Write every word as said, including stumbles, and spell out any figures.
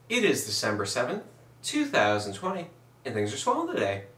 It is December seventh, two thousand twenty, and things are swell today.